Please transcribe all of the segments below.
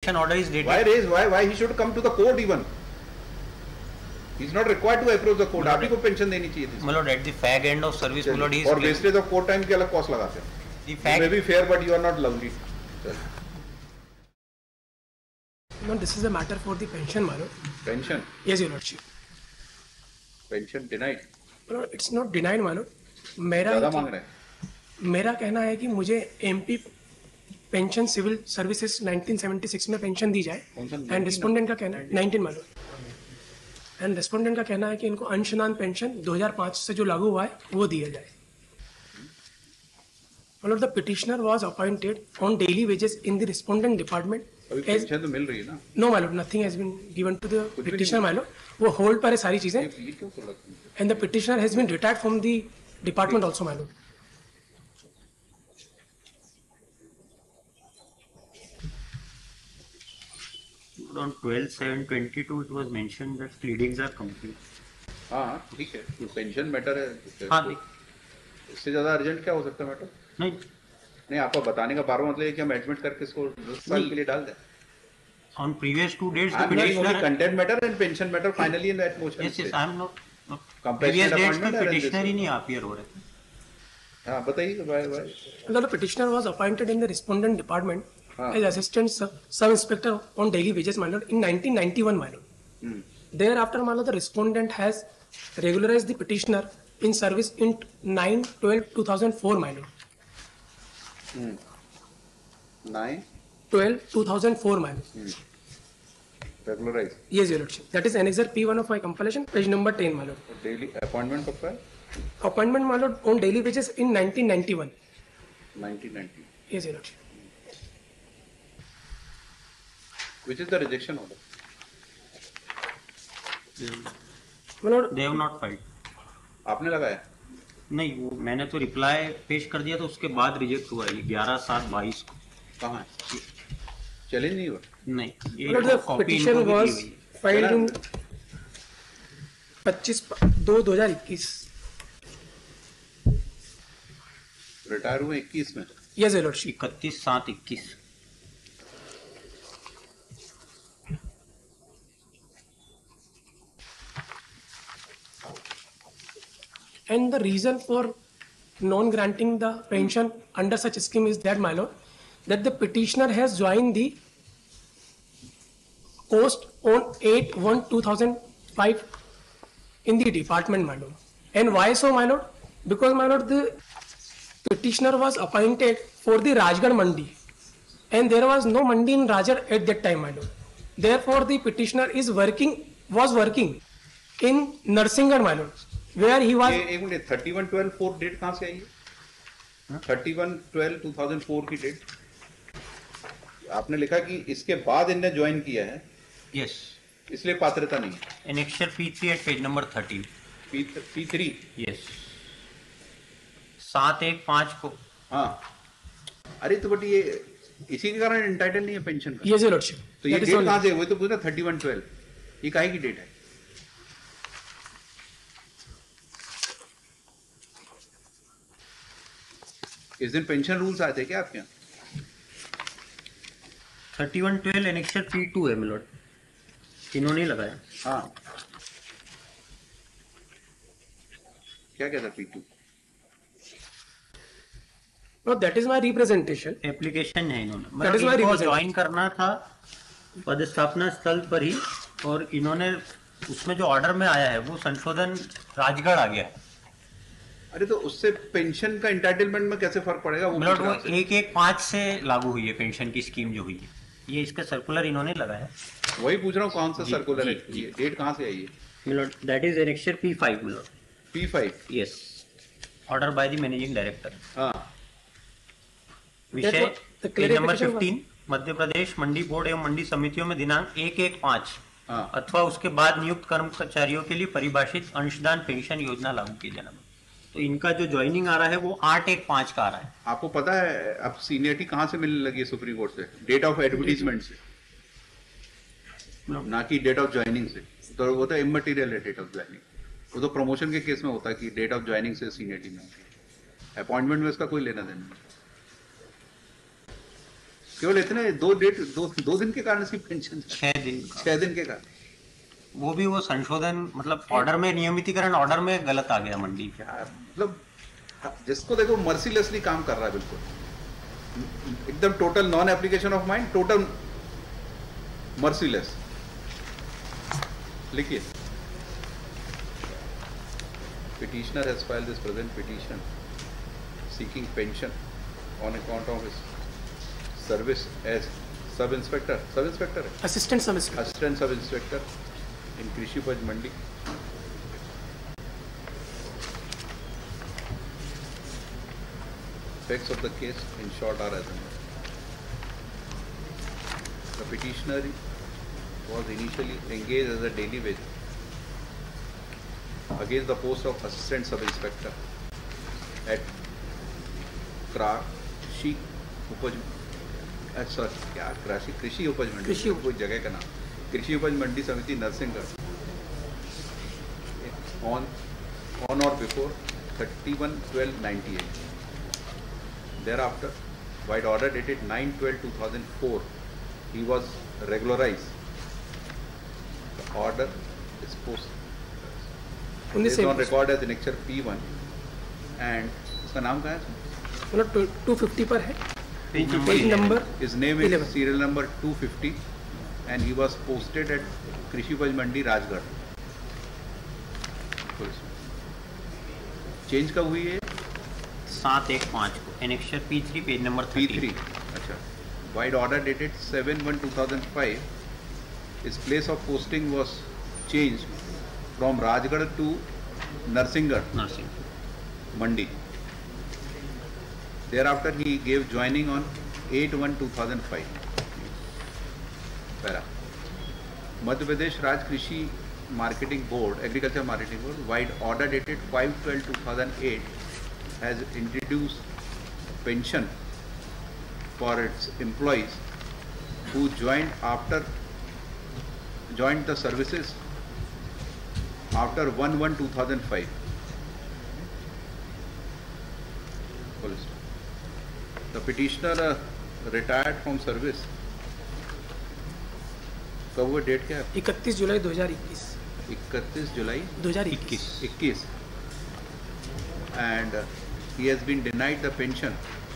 rejection order is dated. Why raise? Why he should come to the court even? He is not required to approach the court. आप ही को pension देनी चाहिए थी. My lord, at the fag end of service, my lord, he is. और wastage of court time के अलग cost लगाते हैं. The fag. May be fair, but you are not lovely. No, this is a matter for the pension, my lord. Pension. Yes, your lordship. Pension denied. No, it's not denied, my lord. ज़्यादा मांग रहे हैं. मेरा कहना है कि मुझे MP pension civil services 1976 में पेंशन दी जाए. एंड रिस्पोंडेंट का कहना है 19 मान लो. एंड रिस्पोंडेंट का कहना है कि इनको अंशदान पेंशन 2005 से जो लागू हुआ है वो दिया जाए. मतलब the petitioner was appointed on daily wages in the respondent department. अभी पेंशन तो मिल रही है ना. No my lord, nothing has been given to the petitioner my lord. वो होल्ड पर है सारी चीजें. And the petitioner has been retired from the department also my lord. On 12/7/22 it was mentioned that pleadings are complete. हाँ ठीक है, ये pension matter है. हाँ, इससे ज्यादा अर्जेंट क्या हो सकता है मैटर? नहीं नहीं, आपको बताने का बार मतलब है कि हम एडमिट करके इसको 10 साल के लिए डाल दें. on previous 2 dates the I'm not only petitioner. content matter and pension matter finally in that motion. Yes, yes, I am not. Compassionate Previous dates appointment में and petitioner this ही नहीं appear हो रहे. हाँ बताइए why. The petitioner was appointed in the respondent department हाँ. as assistant sub inspector on daily wages, my lord, in 1991, my lord. Thereafter, my lord, the respondent has regularized the petitioner in service in 9/12/2004, my lord. 9/12/2004, my lord. Regularize. Yes, your lordship. That is annexure P1 of my compilation, page number 10, my lord. Daily appointment कब का है? Appointment, my lord, on daily wages in 1991. 1990. Yes, your lordship. Which is the rejection order? My lord, They have not filed. आपने लगाया? नहीं, वो मैंने तो reply पेश कर दिया तो उसके बाद रिजेक्ट हुआ है 11/7/22 को. कहाँ है? चैलेंज नहीं हुआ? नहीं, my lord, the petition was filed in 25/2/2021. रिटायर हुए 21 में. Yes, your lordship. 31/7/21. And the reason for non-granting the pension under such scheme is that, my lord, that the petitioner has joined the post on 8/1/2005 in the department, my lord. And why so, my lord? Because, my lord, the petitioner was appointed for the Rajgarh Mandi, and there was no Mandi in Rajgarh at that time, my lord. Therefore, the petitioner was working in Narsingarh, my lord, where he was. एक मिनट, 31/12/4 date कहाँ से आई है? 31/12/2004 की date आपने लिखा कि इसके बाद इनने ज्वाइन किया है. Yes. इसलिए पात्रता नहीं है. Annexure P3 at page number 13. P3. Yes. 7/1/5 को. हाँ. अरे तो बट ये इसी के कारण एंटाइटल नहीं है पेंशन का. Yes, your lordship. तो ये That is डेट all. कहाँ से? वो तो पूछना 31/12. ये काहे की डेट है? इस दिन पेंशन रूल्स आए थे क्या आपके यहाँ? 31/12 Annexure P2 है मिलोड. इन्होंने लगाया. हाँ. क्या कहता P2? No, that is my representation. Application है इन्होंने. That is why इनको representation. ज्वाइन करना था पदस्थापना स्थल पर ही, और इन्होंने उसमें जो ऑर्डर में आया है वो संशोधन राजगढ़ आ गया है. अरे तो उससे पेंशन का एंटाइटलमेंट में कैसे फर्क पड़ेगा? वो मिलोड, वो पूछ रहा है। 1/1/5 से लागू हुई है पेंशन की स्कीम जो हुई है. ये इसका सर्कुलर इन्होंने लगाया. वही पूछ रहा हूँ कौन सा जी, सर्कुलर है? जी, ये डेट कहाँ से आई है? Milord, that is Annexure P5 milord. P5. Yes. Order by the managing director. हाँ. विषय the page number clarification was- 15. Madhya Pradesh mandi board एवं मंडी समितियों में दिनांक 1/1/5 हाँ. अथवा उसके बाद नियुक्त कर्मचारियों के लिए परिभाषित अंशदान पेंशन योजना लागू किए जाना. तो इनका जो ज्वाइनिंग आ रहा है वो 8/1/5 का आ रहा है. आपको पता है अब सीनियरिटी कहाँ से मिलने लगी है सुप्रीम कोर्ट से? डेट ऑफ एडवर्टीजमेंट से, ना कि डेट ऑफ ज्वाइनिंग से. तो वो तो इमटेरियल है डेट ऑफ ज्वाइनिंग. वो तो प्रमोशन के केस में होता है कि डेट ऑफ ज्वाइनिंग से सीनियरिटी में होती है. अपॉइंटमेंट में इसका कोई लेना देना नहीं. केवल इतने दो दिन के कारण इसकी पेंशन 6 दिन का। 6 दिन के कारण। वो भी वो संशोधन मतलब ऑर्डर में नियमितीकरण ऑर्डर में गलत आ गया मंडी के। मतलब जिसको देखो मर्सीलेसली काम कर रहा है, बिल्कुल एकदम total non application of mind, total merciless. लिखिए, petitioner has filed this present petition seeking pension on account of his service as sub inspector है, assistant sub inspector, assistant sub inspector in कृषि उपज मंडी। Facts of the case in short are as under. The petitioner was initially engaged as a daily wage against the post of assistant sub inspector at कृषि उपज कृषि उपज मंडी, कोई जगह का नाम, कृषि उपज मंडी समिति Narsinghgarh on or before 31/12/98. Thereafter, by order dated 9/12/2004, he was regularized. The order is posted on record as annexure P1 and उसका नाम कहाँ है? मतलब 250 पर है, page number. His name is serial number 250 and he was posted at कृषि उपज मंडी Rajgarh. Change कब हुई है? 7/1/5 को annexure P3 page number P3। अच्छा, vide order dated 7/1/2005, his place of posting was changed from Rajgarh to Narsingarh Mandi. Thereafter he gave joining on 8/1/2005. पैरा मध्य प्रदेश राज्य कृषि marketing board, agriculture marketing board, vide order dated 5/12/2008 has introduced pension for its employees who joined the services after 1/1/2005. The petitioner retired from service. कब वो date क्या है? 31 जुलाई 2021। 31 जुलाई 2021। And he has been denied the pension.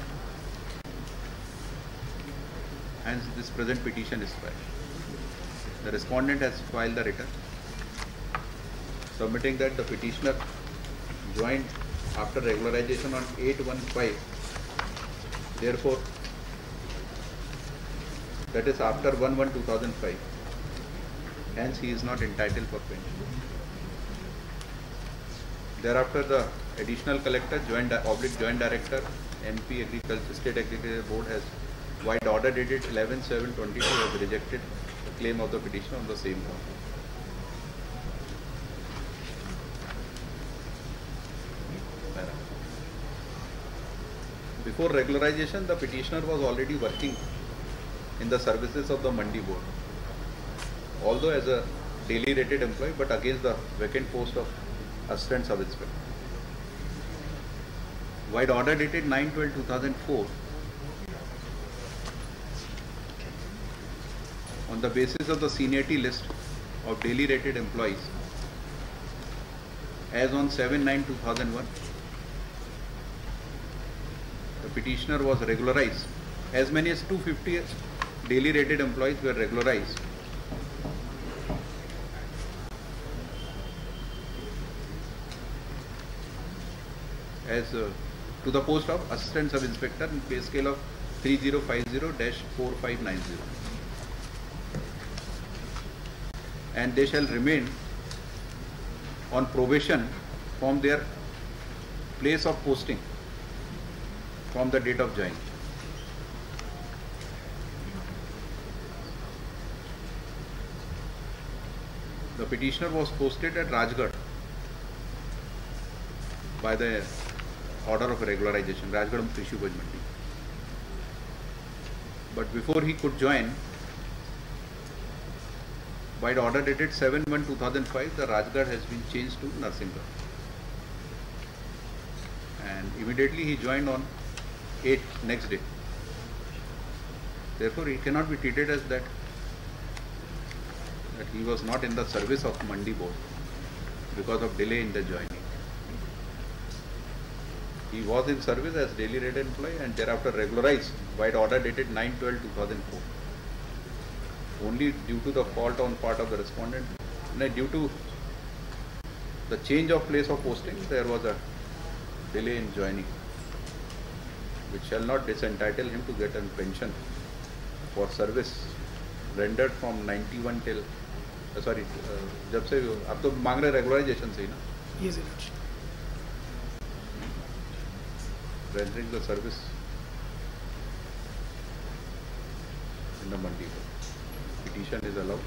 Hence this present petition is filed. The respondent has filed the return submitting that the petitioner joined after regularization on 8/1/5. Therefore, that is after 1/1/2005. Hence he is not entitled for pension. Thereafter, the additional collector, joint director, MP Agriculture, State Agriculture Board has wide order dated 11/7/22 has rejected the claim of the petitioner on the same ground. Before regularization, the petitioner was already working in the services of the Mandi Board, although as a daily rated employee, but against the vacant post of assistant sub inspector. Wide order dated 9/12/2004, on the basis of the seniority list of daily rated employees as on 7/9/2001, the petitioner was regularized. As many as 250 daily rated employees were regularized. As to the post of assistant sub inspector in pay scale of 3050-4590, and they shall remain on probation from their place of posting from the date of joining. The petitioner was posted at Rajgarh by the order of regularization, Rajgarh Krishi Upaj Mandi. But before he could join, by the order dated 7/1/2005, the Rajgarh has been changed to Narsingarh. And immediately he joined on 8 next day. Therefore, he cannot be treated as that he was not in the service of Mandi board because of delay in the joining. He was in service as daily rate employee and thereafter regularized by the order dated 9/12/2004. Only due to the fault on part of the respondent, due to the change of place of posting, there was a delay in joining, which shall not disentitle him to get a pension for service rendered from 91 till जब से आप तो मांग रहे regularisation से ही ना, Yes, Your Lordship. rendering the service in the Mandi board. Petition is allowed.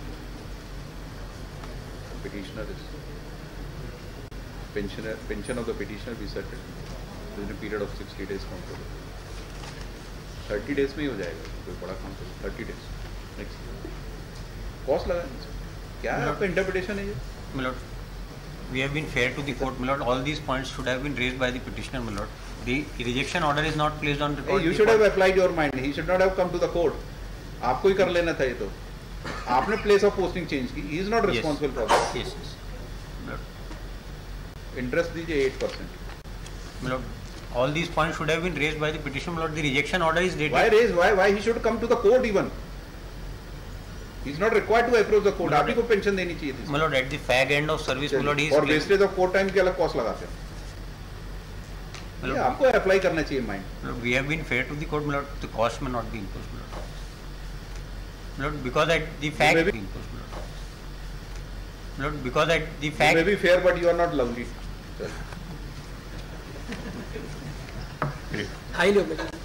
Petitioner is pension of the petitioner be settled within a period of 60 days from today. 30 days में ही हो जाएगा, कोई बड़ा काम तो 30 days. Next. कॉस्ट लगा क्या है आपका इंटरप्रिटेशन है ये? My lord, we have been fair to the court, my lord. All these points should have been raised by the petitioner, my lord. The rejection order is not placed on record. You should have applied your mind. He should not have come to the court. आपको ही कर लेना था ये तो. आपने place of posting change की. He is not responsible for that. Yes, yes. My lord. Interest दीजिए 8%. My lord, all these points should have been raised by the petitioner, my lord. The rejection order is dated. Why raise? Why he should come to the court even? He is not required to approach the court. आप ही को pension देनी चाहिए थी. My lord, at the fag end of service, my lord, he is और wastage of court time के अलग cost लगाते हैं. My ये lord, आपको apply करना चाहिए mind. my lord, we have been fair to the court, my lord. The cost may not be imposed, my lord. My lord, because at the fag may be- be imposed, my lord. My lord, because at the You fag. may be fair, but you are not lovely. Highly obliged.